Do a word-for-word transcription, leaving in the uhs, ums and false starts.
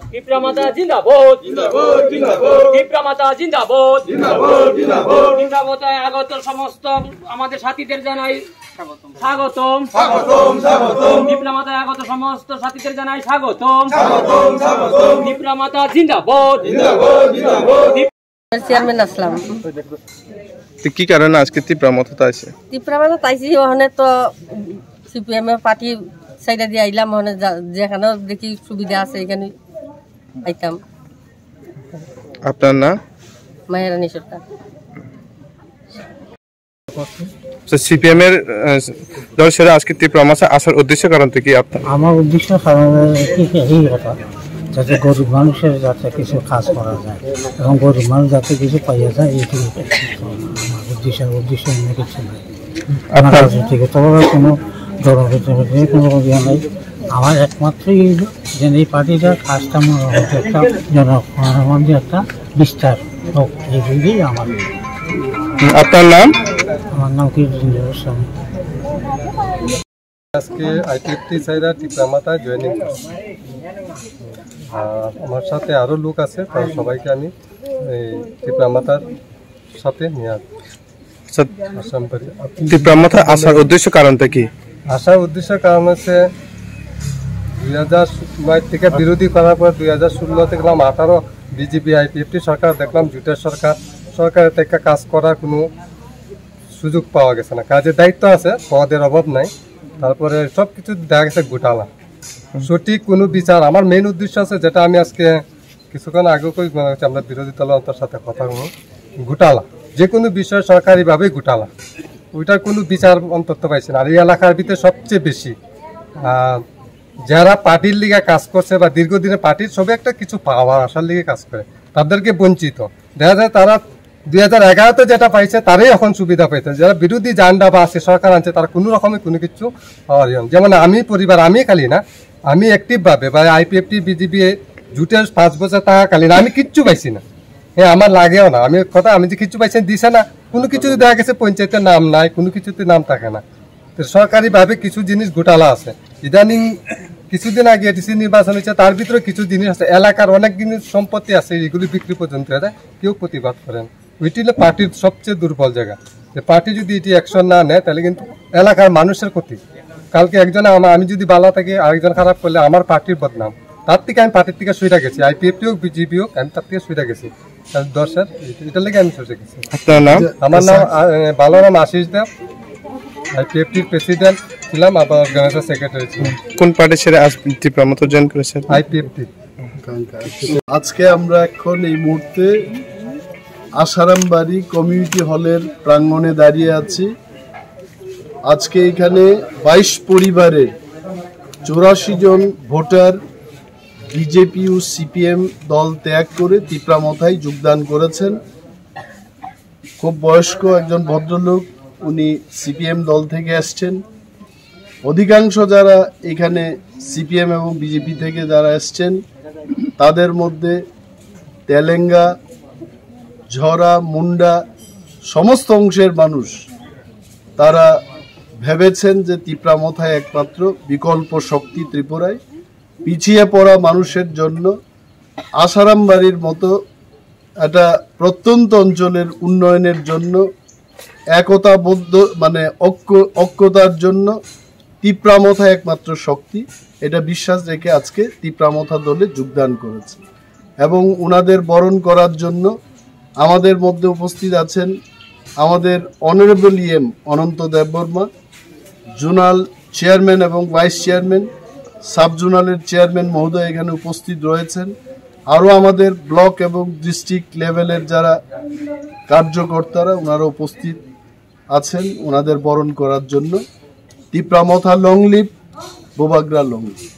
টিপ্রামাতা জিন্দাবাদ জিন্দাবাদ জিন্দাবাদ টিপ্রামাতা জিন্দাবাদ জিন্দাবাদ জিন্দাবাদ টিপ্রামাতায় আগত সমস্ত আমাদের সাথীদের জানাই স্বাগতম স্বাগতম স্বাগতম স্বাগতম টিপ্রামাতায় আগত সমস্ত সাথীদের জানাই স্বাগতম স্বাগতম স্বাগতম টিপ্রামাতা জিন্দাবাদ জিন্দাবাদ জিন্দাবাদ চেয়ারম্যান আসলাম তো কি কারণে আজকে টিপ্রামাতা আছে টিপ্রামাতা তাইছি ওখানে তো সিপিএম এর পার্টি সাইডে দিয়ে আইলাম ওখানে যেখানে দেখি সুবিধা আছে এখানে আইতাম। আপনার নাম? মায়েরানী সরকার। সিপিএম এর দল সেরা আজকে টিপ্রামাতা আসার উদ্দেশ্য কারণ কি আপনার? আমার উদ্দেশ্য কারণ এই কথা যাতে গরিব মানুষের যাতে কিছু কাজ করা যায় এবং গরিব মানুষ যাতে কিছু পাইয়া যায় এইটুকু আমার উদ্দেশ্য উদ্দেশ্য অন্য কিছু নাই। আমার রাজনীতিগত কোনো দলগত কোনো ইয়ে নাই। আমার একমাত্রই যে এই পার্টিটার কাজটা একটা জনগণের একটা বিস্তার হোক এইগুলি আমার। আপনার নাম? আমার নাম কীর্তিঞ্জয় গোস্বামী। আজকে আইপিএফটি সাইরা টিপ্রামাতায় জয়েনিং করছি। আর আমার সাথে আরও লোক আছে, তার সবাইকে আমি এই টিপ্রামাতার সাথে নিয়ে আসাম পারি। টিপ্রামাতা আসার উদ্দেশ্য কারণটা কি? আসার উদ্দেশ্য কারণ হচ্ছে দুই হাজার নয় থেকে বিরোধী করার পর দুই হাজার ষোলোতে দেখলাম আঠারো বিজেপি আইপিএফটি সরকার দেখলাম জুটের সরকার সরকারের থেকে কাজ করার কোনো সুযোগ পাওয়া গেছে না। কাজের দায়িত্ব আছে, পদের অভাব নাই, তারপরে সব কিছু দেখা গেছে গোটালা, সঠিক কোনো বিচার। আমার মেইন উদ্দেশ্য আছে যেটা আমি আজকে কিছুক্ষণ আগেও কই আমরা বিরোধী দলের সাথে কথা বলবো, গোটালা যে কোনো বিষয় সরকারিভাবে গোটালা, ওইটার কোনো বিচার অন্তত পাইছে না। আর এই এলাকার ভিতরে সবচেয়ে বেশি যারা পার্টির লিগে কাজ করছে বা দীর্ঘদিনে পার্টির সবে একটা কিছু পাওয়ার আসার লিগে কাজ করে তাদেরকে বঞ্চিত দেখা যায়। তারা দুই হাজার এগারোতে যেটা পাইছে তারাই এখন সুবিধা পাইছে। যারা বিরোধী জান্ডা বা আছে সরকার আনছে তারা কোনো রকমের কোনো কিছু পাওয়ার ইয়ে। যেমন আমি পরিবার, আমি খালি না, আমি অ্যাক্টিভভাবে বা আইপিএফটি বিজেপি জুটের পাঁচ বছর থাকাকালীন আমি কিচ্ছু পাইছি না। হ্যাঁ, আমার লাগেও না। আমি কথা আমি যে কিছু পাইছেন দিছে না, কোনো কিছু দেখা গেছে পঞ্চায়েতের নাম নাই, কোনো কিছুতে নাম থাকে না। তো সরকারিভাবে কিছু জিনিস গোটালা আছে। ইদানিং কিছুদিন আগে ডিসি নির্বাচন হয়েছে, তার ভিতরে কিছু জিনিস আছে, এলাকার অনেক জিনিস সম্পত্তি আছে, এগুলি বিক্রি পর্যন্ত হয়ে যায়, কেউ প্রতিবাদ করেন। ওইটি হলো পার্টির সবচেয়ে দুর্বল জায়গা। যে পার্টি যদি এটি অ্যাকশন না নেয় তাহলে কিন্তু এলাকার মানুষের ক্ষতি। কালকে একজনে আমার আমি যদি ভালো থাকি আরেকজন খারাপ করলে আমার পার্টির বদনাম। তার থেকে আমি পার্টির থেকে সুইটা গেছি, আইপিএফটি হোক বিজেপি হোক, আমি তার থেকে সুইটা গেছি দশের, এটার লেগে আমি সুইটা গেছি। আপনার নাম? আমার নাম ভালো নাম আশিস দেব, আইপিএফটির প্রেসিডেন্ট ছিলাম, আবার অর্গানাইজার সেক্রেটারি ছিলাম। কোন পার্টি ছেড়ে টিপ্রামাতা জয়েন করেছেন? আইপিএফটি। আজকে আমরা এখন এই মুহূর্তে আসারামবাড়ি কমিউনিটি হলের প্রাঙ্গণে দাঁড়িয়ে আছি। আজকে এখানে বাইশ পরিবারের চৌরাশি জন ভোটার বিজেপি ও সিপিএম দল ত্যাগ করে টিপ্রামাতায় যোগদান করেছেন। খুব বয়স্ক একজন ভদ্রলোক, উনি সিপিএম দল থেকে আসছেন। অধিকাংশ যারা এখানে সিপিএম এবং বিজেপি থেকে যারা আসছেন তাদের মধ্যে তেলেঙ্গা, ঝরা, মুন্ডা সমস্ত অংশের মানুষ তারা ভেবেছেন যে টিপ্রামাতায় একমাত্র বিকল্প শক্তি ত্রিপুরায়। পিছিয়ে পড়া মানুষের জন্য আসারামবাড়ির মতো একটা প্রত্যন্ত অঞ্চলের উন্নয়নের জন্য, একতাবদ্ধ মানে ঐক্য ঐক্যতার জন্য টিপ্রামাতা একমাত্র শক্তি, এটা বিশ্বাস রেখে আজকে টিপ্রামাতা দলে যোগদান করেছে। এবং ওনাদের বরণ করার জন্য আমাদের মধ্যে উপস্থিত আছেন আমাদের honourable EM Ananta Debbarma, zonal chairman এবং ভাইস চেয়ারম্যান, সাব জোনালের চেয়ারম্যান মহোদয় এখানে উপস্থিত রয়েছেন। আরও আমাদের ব্লক এবং ডিস্ট্রিক্ট লেভেলের যারা কার্যকর্তারা ওনারা উপস্থিত আছেন ওনাদের বরণ করার জন্য। Tipra Motha long live, Bubagra long leave.